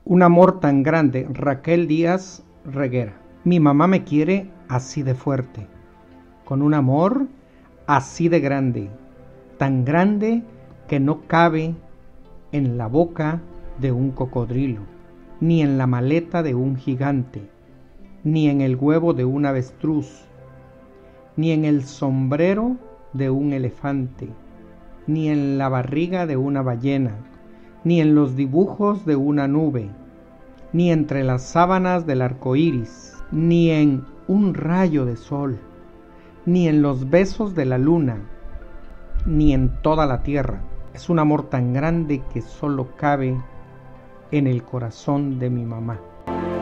Un amor tan grande, Raquel Díaz Reguera. Mi mamá me quiere así de fuerte, con un amor así de grande, tan grande que no cabe en la boca de un cocodrilo, ni en la maleta de un gigante, ni en el huevo de un avestruz, ni en el sombrero de un elefante, ni en la barriga de una ballena, ni en los dibujos de una nube, ni entre las sábanas del arco iris, ni en un rayo de sol, ni en los besos de la luna, ni en toda la tierra. Es un amor tan grande que solo cabe en el corazón de mi mamá.